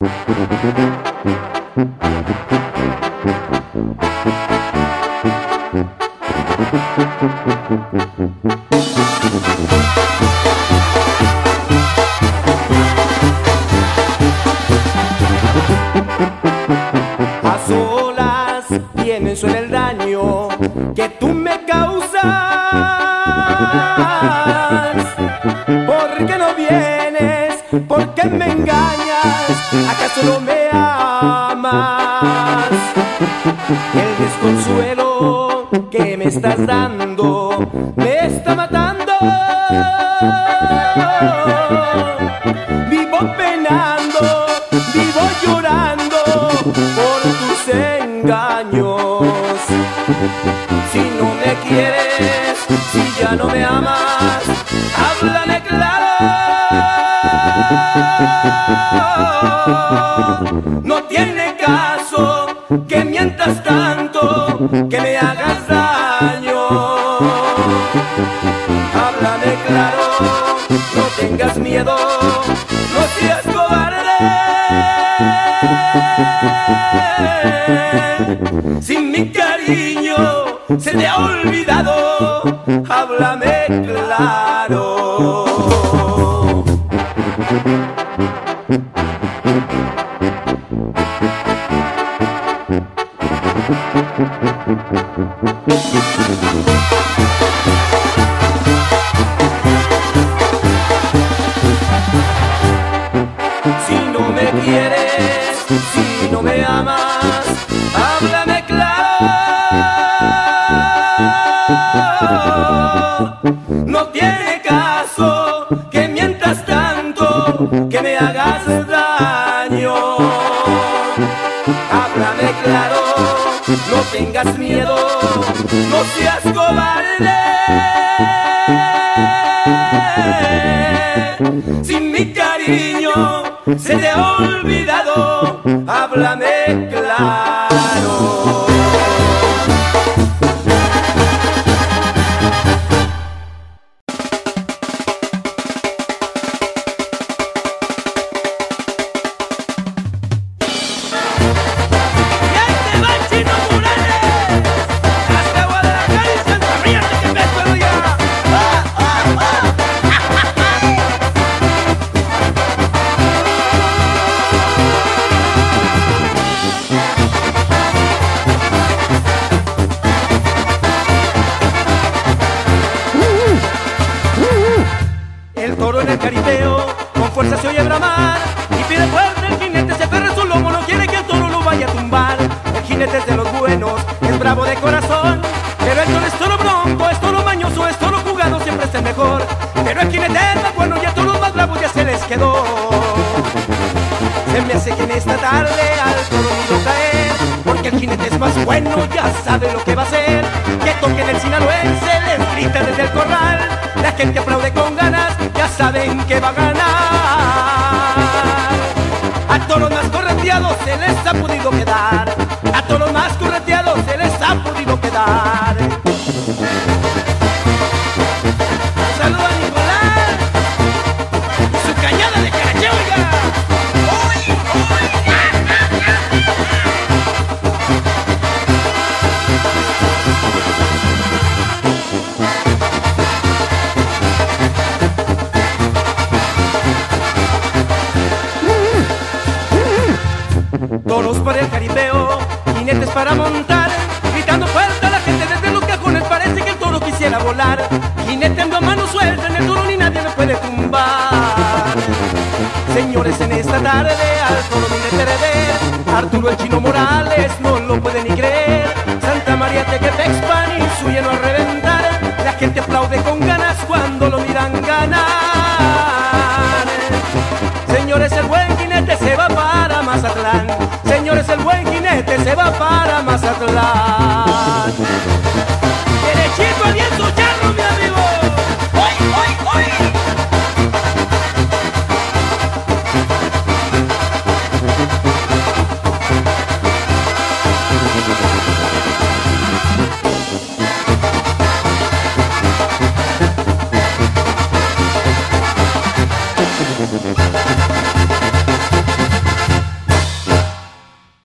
A solas pienso en el daño que tú me causas. ¿Por qué no vienes? ¿Por qué me engañas? ¿Acaso no me amas? El desconsuelo que me estás dando me está matando. Vivo penando, vivo llorando por tus engaños. Si no me quieres, si ya no me amas, háblame claro. No tiene caso que mientas tanto, que me hagas daño. Háblame claro, no tengas miedo, no seas cobarde. Si mi cariño se te ha olvidado, háblame claro. Si no me quieres, si no me amas, háblame claro. No tiene caso que mientas tanto, que me hagas daño. Háblame claro, no tengas miedo, no seas cobarde. Si mi cariño se te ha olvidado, háblame claro. El toro en el caripeo con fuerza se oye bramar y pide fuerte el jinete, se aferra a su lomo, no quiere que el toro lo vaya a tumbar. El jinete es de los buenos, es bravo de corazón, pero el toro es toro bronco, es toro mañoso, es toro jugado, siempre es el mejor. Pero el jinete es más bueno y a todos los más bravos ya se les quedó. Se me hace que en esta tarde al toro no caer, porque el jinete es más bueno, ya sabe lo que va a hacer. Que toquen el sinaloense, les grita desde el corral, la gente aplaude con ganas, ya saben que va a ganar. A todos los más correteados se les ha podido quedar, a todos los más correteados se les ha podido quedar. Saluda a Nicolás y su cañada de carache, oiga. Toros para el caripeo, jinetes para montar, gritando fuerte a la gente desde los cajones, parece que el toro quisiera volar. Jinete en la mano suelta, en el toro ni nadie le puede tumbar. Señores, en esta tarde al toro viene TRD, Arturo el Chino Morales no lo puede ni creer. Santa María Tequetexpan y su lleno a reventar, la gente aplaude con ganas cuando lo miran ganar. Señores, el buen jinete se va para Mazatlán. Señores, el buen jinete se va para Mazatlán. Derechito al viento charro, mi amigo. ¡Oy, oy, oy!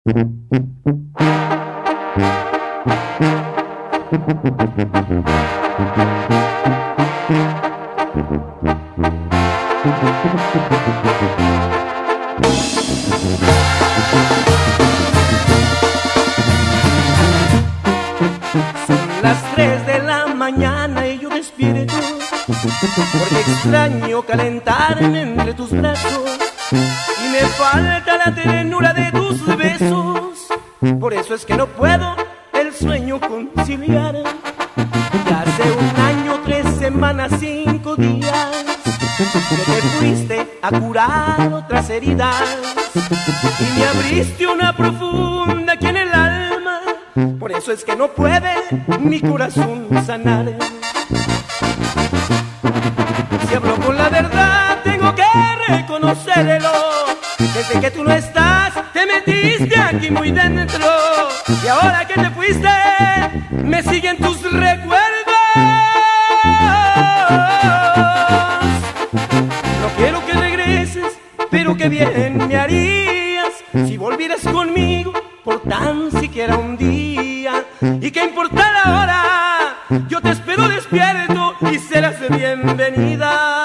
Son las 3 de la mañana y yo despierto porque extraño calentarme entre tus brazos y me falta la ternura de tus besos. Por eso es que no puedo el sueño conciliar. Ya hace 1 año, 3 semanas, 5 días que te fuiste a curar otras heridas y me abriste una profunda aquí en el alma. Por eso es que no puede mi corazón sanar. Si hablo con la verdad tengo que reconocerlo. Desde que tú no estás te metiste aquí muy dentro y ahora que te fuiste me siguen tus recuerdos. No quiero que regreses, pero qué bien me harías si volvieras conmigo por tan siquiera un día. ¿Y qué importa la hora? Yo te espero despierto y serás bienvenida.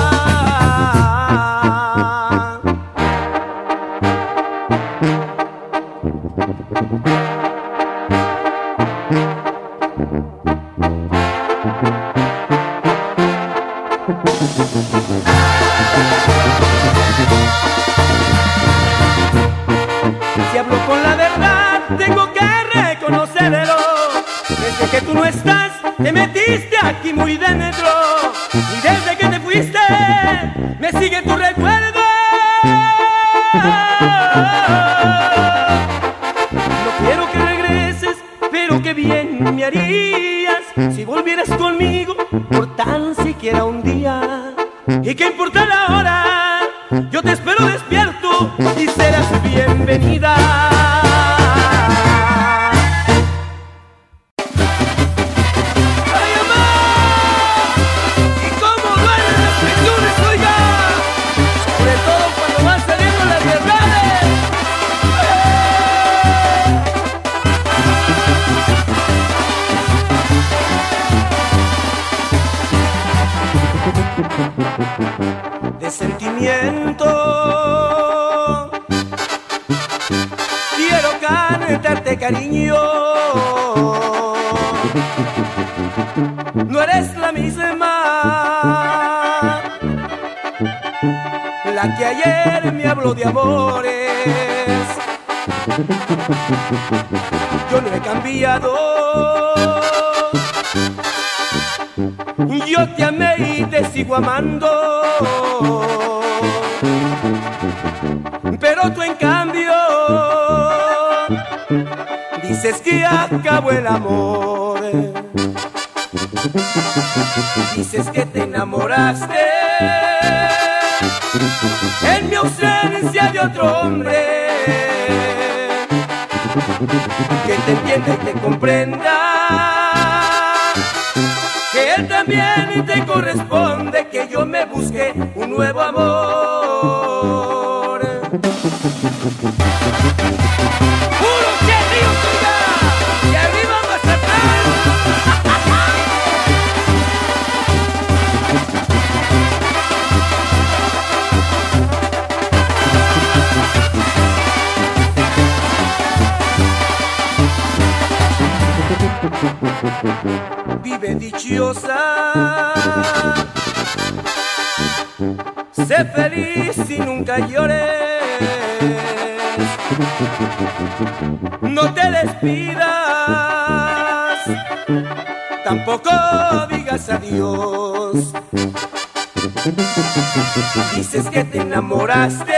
Si hablo con la verdad tengo que reconocerlo. Desde que tú no estás te metiste aquí muy dentro y desde que te fuiste me sigue tu recuerdo. No quiero que regreses, pero qué bien me harías si volvieras conmigo por tan siquiera un día. ¿Y qué importa la hora? Yo te espero despierto y serás bienvenida. ¡Ay, mamá! ¿Y cómo duelen las presiones, oiga? Sobre todo cuando van saliendo las verdades. De sentimiento quiero cantarte, cariño. No eres la misma la que ayer me habló de amores. Yo no he cambiado. Yo te amé y te sigo amando, pero tú en cambio dices que acabó el amor. Dices que te enamoraste en mi ausencia de otro hombre, que te entienda y te comprenda, que él también te corresponde, que yo me busque un nuevo amor. ¡Puro que río, oiga! ¡Y arriba Mazatlán! Vive dichosa, sé feliz y nunca llores. No te despidas, tampoco digas adiós. Dices que te enamoraste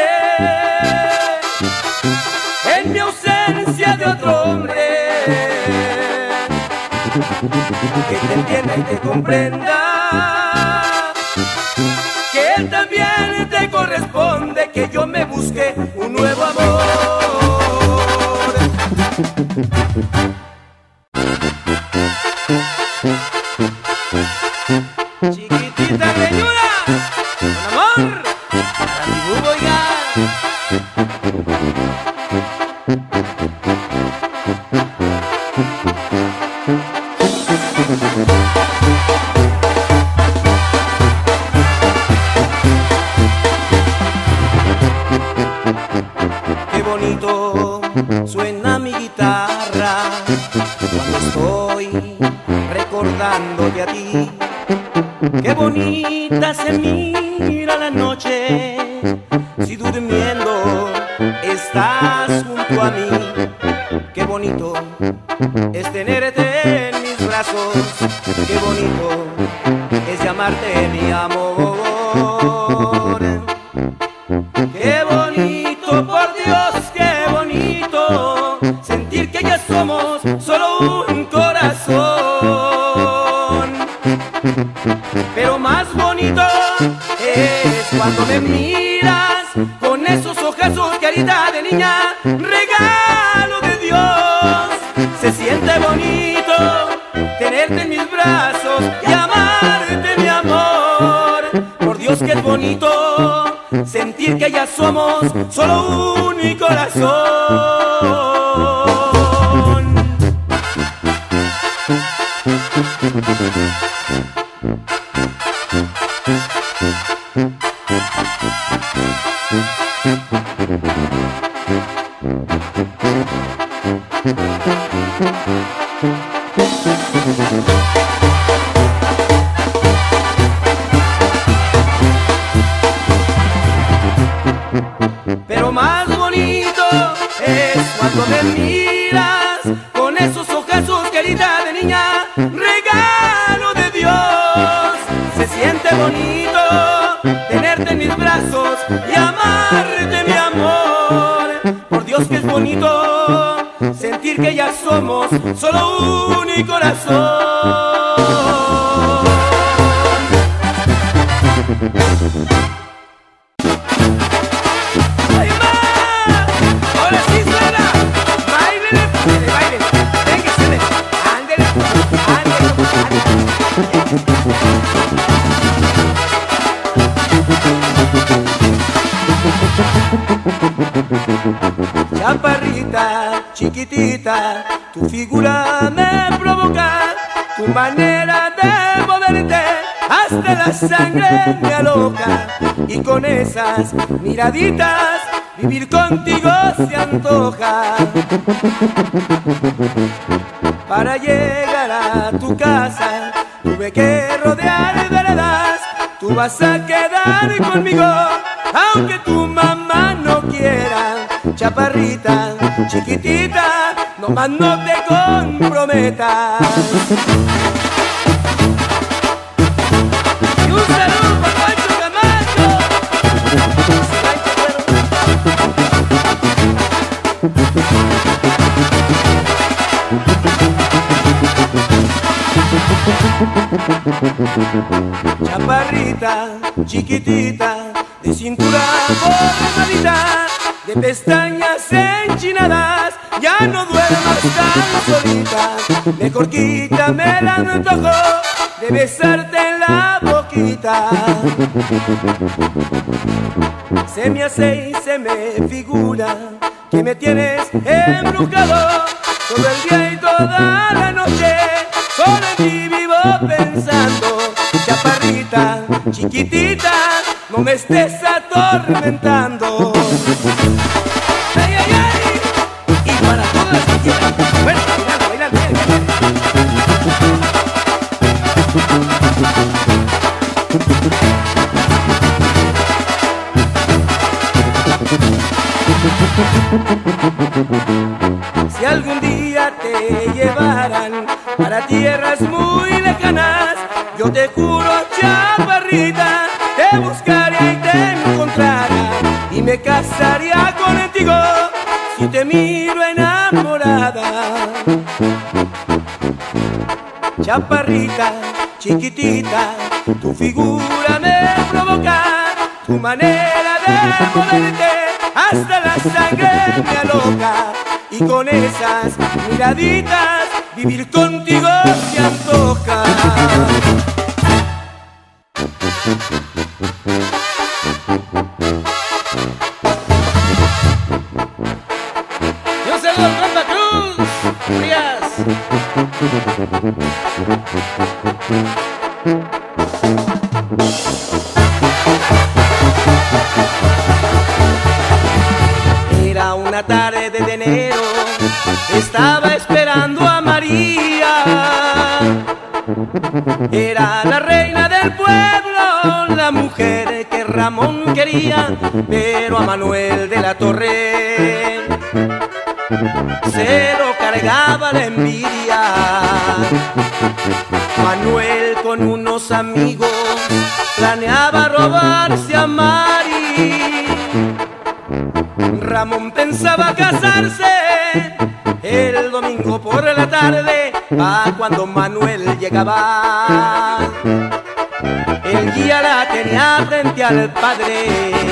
en mi ausencia de otro hombre, que te entienda y te comprenda, que él también te corresponde, que yo me busque un nuevo amor. Chiquitita peñuda, con amor, para ti, oiga. bonito suena mi guitarra cuando estoy recordándote a ti. Qué bonita se mira la noche si durmiendo estás junto a mí. Qué bonito es tenerte en mis brazos. Qué bonito es llamarte mi amor. Qué bonito, por Dios, qué bonito sentir que ya somos solo un corazón. Pero más bonito es cuando me miras con esos ojazos, carita de niña, regalo de Dios. Se siente bonito tenerte en mis brazos y amarte, mi amor. Por Dios que es bonito sentir que ya somos solo un corazón. Pero más bonito es cuando me miras con esos ojazos, querida de niña, regalo de Dios. Se siente bonito tenerte en mis brazos y amarte, mi amor. Por Dios que es bonito sentir que ya somos solo un corazón. Chaparrita, chiquitita, tu figura me provoca, tu manera de moverte hasta la sangre me aloca. Y con esas miraditas vivir contigo se antoja. Para llegar a tu casa tuve que rodear veredas. Tú vas a quedar conmigo aunque tu mamá no quiera. Chaparrita, chiquitita, nomás no te comprometas. Y un saludo para Pancho Camacho. Chaparrita, chiquitita, de cintura formadita, de pestañas enchinadas, ya no duermas tan solita. Mejor quítame el antojo de besarte en la boquita. Se me hace y se me figura que me tienes embrujado todo el día y toda la noche. Solo en ti vivo pensando. Chaparrita, chiquitita, no me estés atormentando. Ay, ay, ay. Y para todas las que quieran, bueno, bailando, bailando, Si algún día te llevaran para tierras muy lejanas, yo te juro, chaparrita, te buscaría y te encontrara y me casaría contigo si te miro enamorada. Chaparrita, chiquitita, tu figura me provoca, tu manera de moverte hasta la sangre me aloca. Y con esas miraditas vivir contigo se antoja. Yo saludo al Santa Cruz, Frías. Era un una tarde de enero estaba esperando a María. Era la reina del pueblo, la mujer que Ramón quería, pero a Manuel de la Torre se lo cargaba la envidia. Manuel con unos amigos planeaba robarse a Mari. Ramón pensaba casarse el domingo por la tarde, cuando Manuel llegaba. El guía la tenía frente al padre.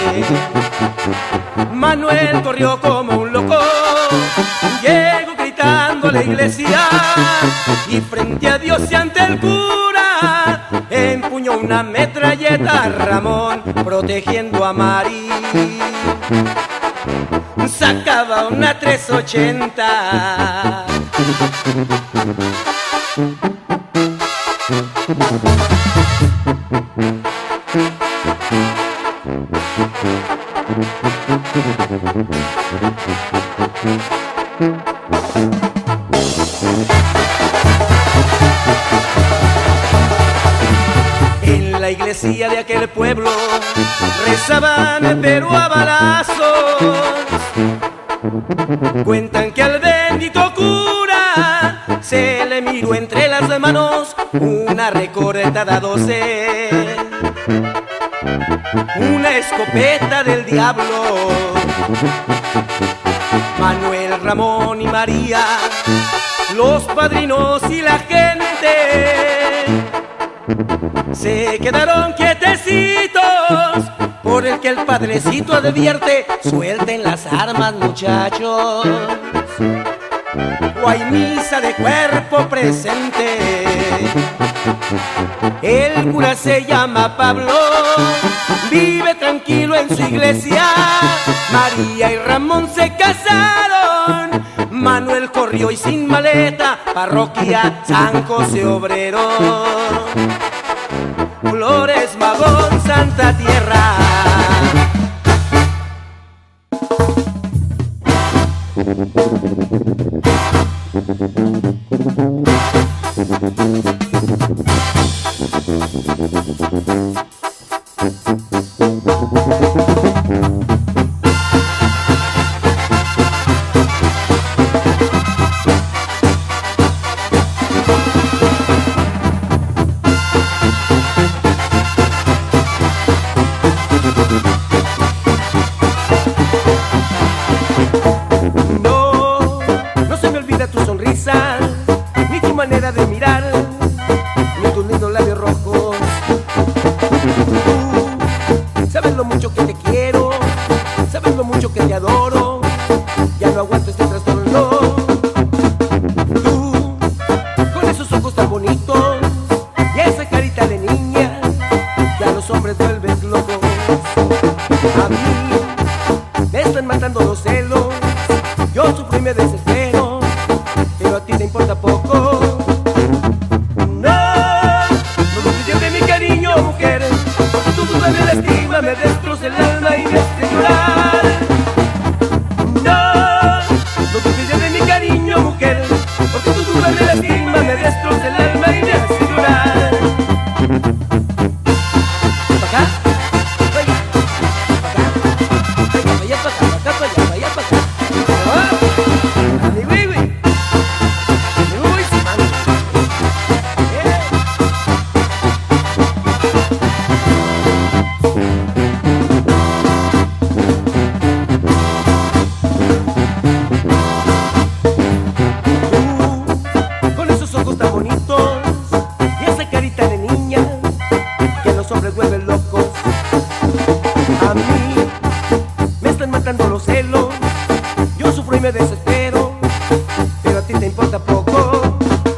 Manuel corrió como un loco, llegó gritando a la iglesia, y frente a Dios y ante el cura empuñó una metralleta. Ramón protegiendo a Mari sacaba una 380. En la iglesia de aquel pueblo rezaban pero a balazos. Cuentan que al bendito cura se le miró entre las manos una recortada 12, una escopeta del diablo. Manuel, Ramón y María, los padrinos y la gente se quedaron quietecitos, por el que el padrecito advierte: suelten las armas, muchachos, o hay misa de cuerpo presente. El cura se llama Pablo, vive tranquilo en su iglesia. María y Ramón se casaron, Manuel corrió y sin maleta, parroquia San José Obrero. Flores Magón, Santa Tierra. No se me olvida tu sonrisa, ni tu manera de mirar, ni tus lindos labios rojos. Tú sabes lo mucho que te quiero, sabes lo mucho que te adoro. Ya no aguanto este trastorno. Tú, con esos ojos tan bonitos y esa carita de niña, ya los hombres vuelves locos. A mí me están matando los celos, yo sufro y me desespero, pero a ti te importa poco. No dudes de mi cariño, mujer, porque tu duda me lastima, me destroza el alma y me hace llorar. No dudes de mi cariño, mujer, porque tu duda me lastima, me destroza el alma y me hace llorar. ¿Pa' acá? ¿Pa' allá? ¿Pa' acá? ¿Pa' allá? ¿Pa' acá? ¿Pa' acá? ¿Pa' allá? ¿Pa' acá? Con esos ojos tan bonitos y esa carita de niña, que los hombres vuelven locos. A mí me están matando los celos, yo sufro y me desespero, pero a ti te importa poco.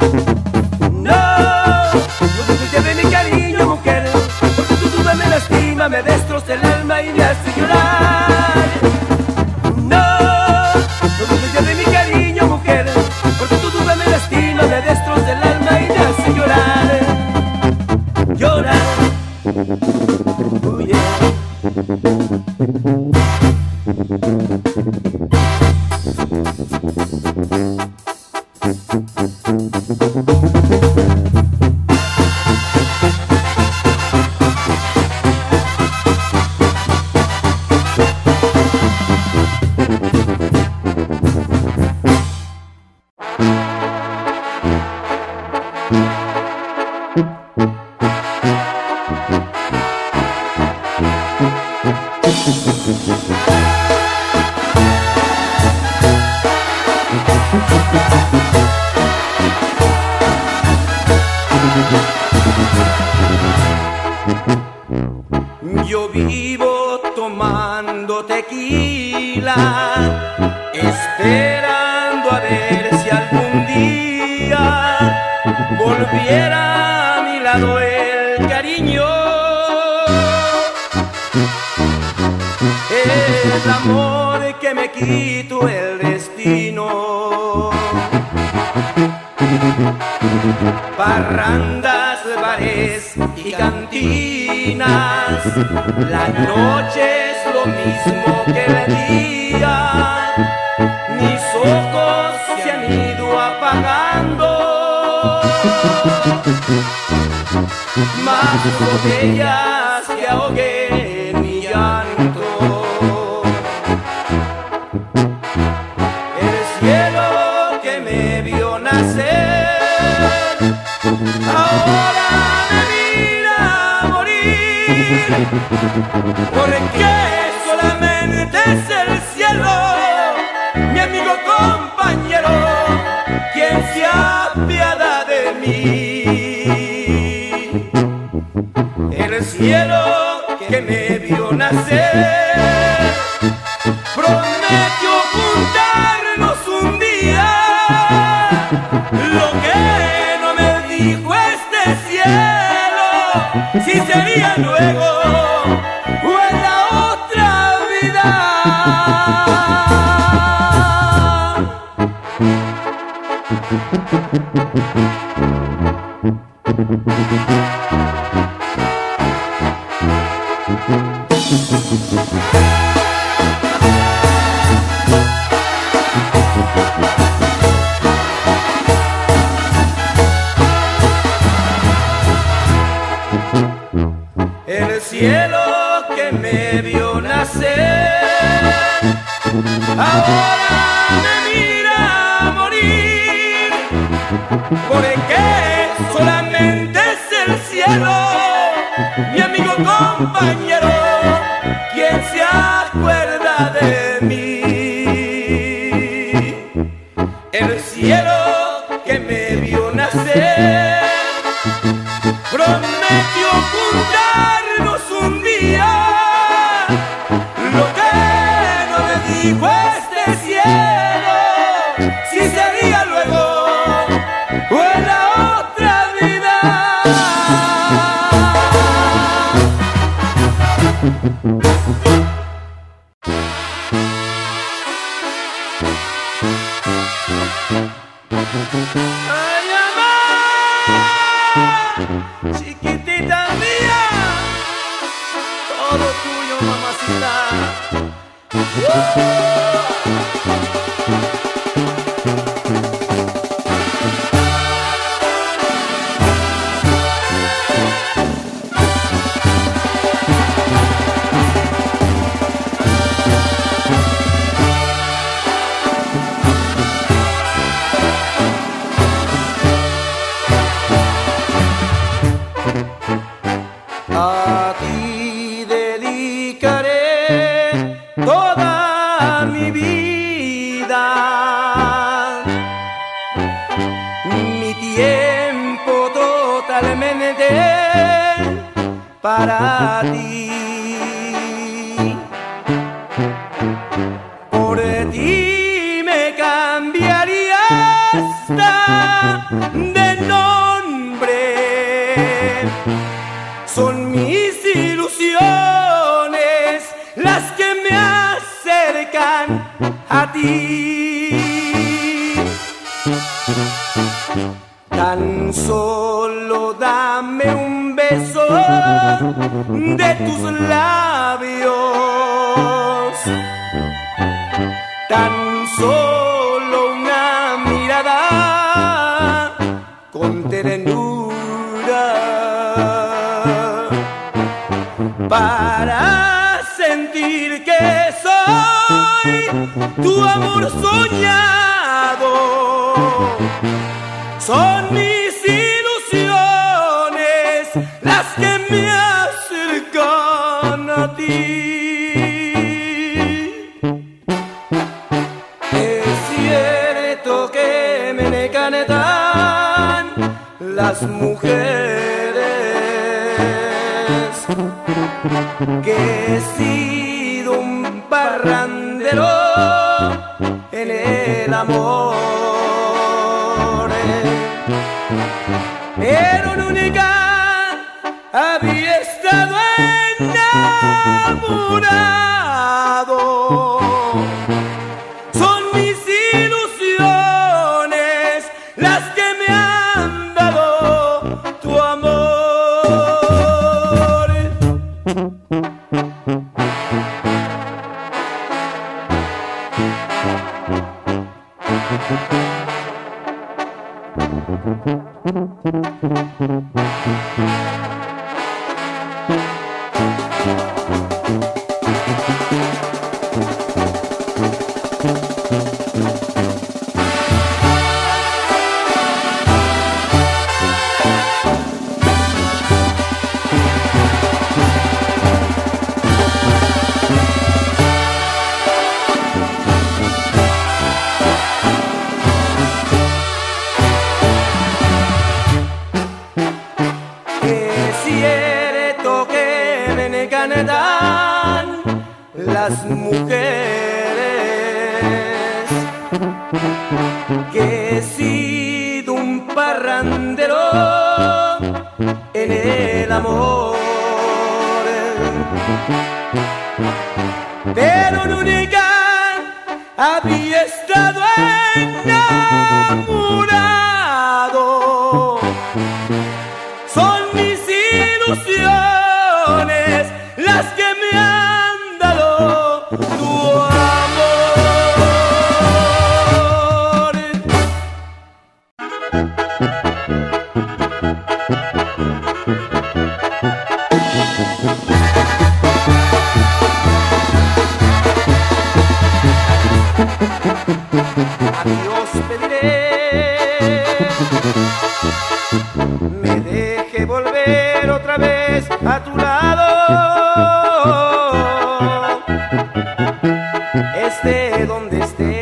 No dudes de mi cariño, mujer, porque tu duda me lastima, me destroza el alma y me hace llorar. No dudes de mi cariño, mujer, porque tu duda me lastima, me destroza el alma y me hace llorar. Llorar. Oh, yeah. Yo vivo tomando tequila, esperando a ver si algún día volviera a mi lado el cariño. El amor que me quito el destino. Parrandas, bares y cantinas, la noche es lo mismo que el día. Mis ojos se han ido apagando, más botellas que ahogué en mi llanto. El cielo que me vio nacer ahora me mira morir, porque solamente es el cielo, mi amigo compañero, quien se apiada de mí. El cielo que me vio nacer prometió juntarnos un día. Lo que no me dijo este cielo, si sería luego o en la otra vida. El cielo que me vio nacer ahora me mira morir, porque solamente es el cielo, mi amigo compañero, quien se acuerda de mí. El cielo que me vio nacer prometió juntarnos un día. Lo que no me dijo este cielo, si sería luego o en la otra vida. Ay, mamá, chiquitita mía, todo tuyo, mamacita. A ti dedicaré toda mi vida, mi tiempo totalmente para ti. Por ti me cambiaría hasta de nombre. Son mis ilusiones las que me acercan a ti. Tan solo dame un beso de tus labios tan solo una mirada con ternura para sentir que soy tu amor soñado. Son mis ilusiones las que me acercan a ti. Es cierto que me encantan las mujeres, que he sido un parrandero en el amor, pero nunca había estado enamorado. Son mis ilusiones las que me han dado tu amor. Las mujeres, que he sido un parrandero en el amor, pero nunca había estado enamorado. Son mis ilusiones las que me han dado tu amor. A Dios pediré me deje volver otra vez a tu lado, esté donde esté,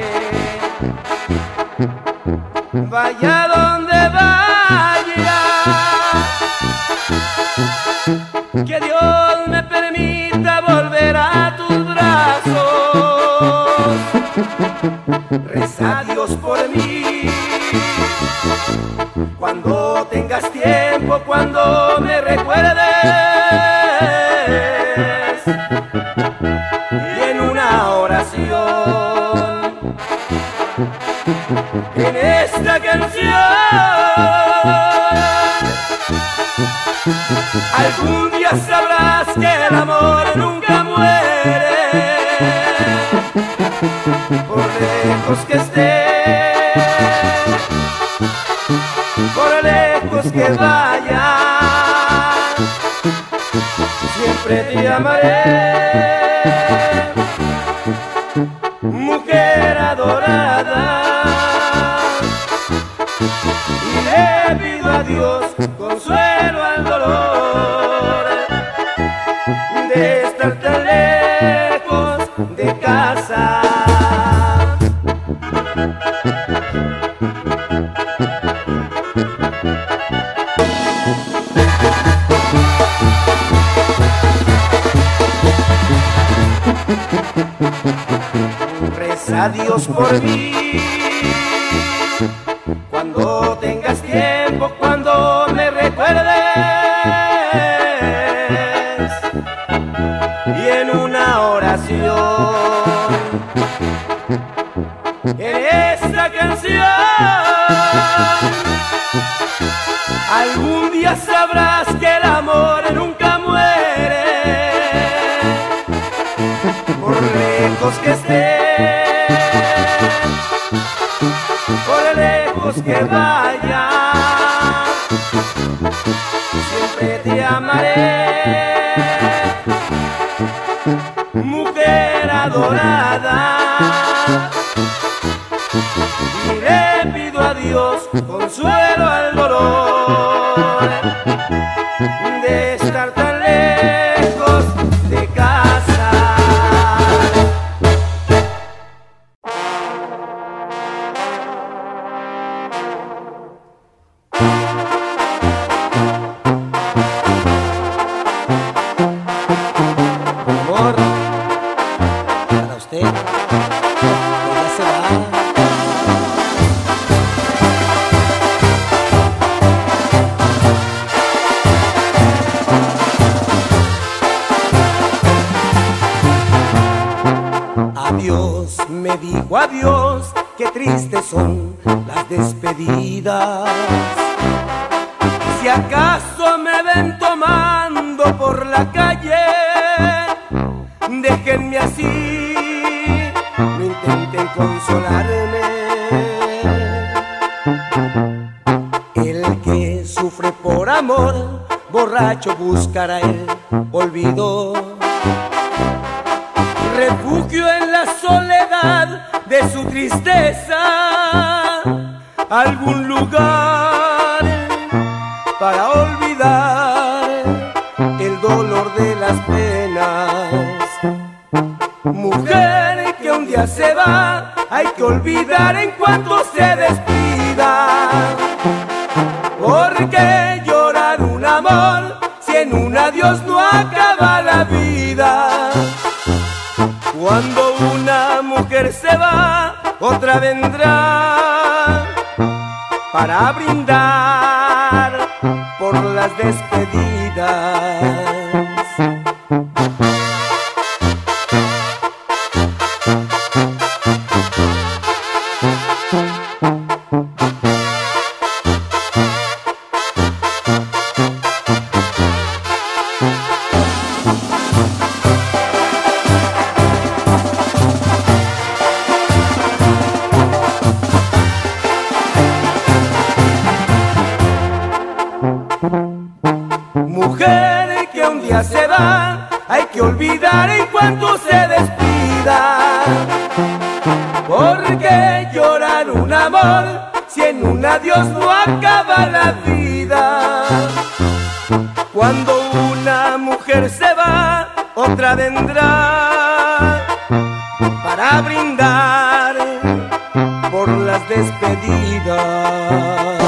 vaya donde vaya, que Dios me permita volver a tus brazos. Reza a Dios por mí, cuando tengas tiempo, cuando me recuerdes, y en una oración, en esta canción, algún día sabrás que el amor nunca muere, por lejos que esté, por lejos que vaya, siempre te amaré, mujer adorada, y le pido a Dios consuelo al dolor de estar tan lejos de casa. Reza a Dios por mí, cuando tengas tiempo, cuando me recuerdes, y en una oración, en esta canción, algún día sabrás que el amor nunca muere, por lejos que esté, por lejos que vaya, siempre te amaré, mujer adorada. Y le pido a Dios consuelo al dolor de estar tan lejos de casa. Amor, para usted, que ya se va. Adiós, me dijo adiós, qué tristes son las despedidas. Si acaso me ven tomando por la calle, déjenme así, no intenten consolarme. El que sufre por amor, borracho buscará el olvido, refugio en la soledad de su tristeza, algún lugar para olvidar el dolor de las penas. Mujer que un día se va, hay que olvidar en cuanto se despida. ¿Por qué llorar un amor si en un adiós no acaba la vida? Cuando una mujer se va, otra vendrá para brindar por las despedidas. Mujer que un día se va, hay que olvidar en cuanto se despida. ¿Por qué llorar un amor si en un adiós no acaba la vida? Cuando una mujer se va, otra vendrá para brindar por las despedidas.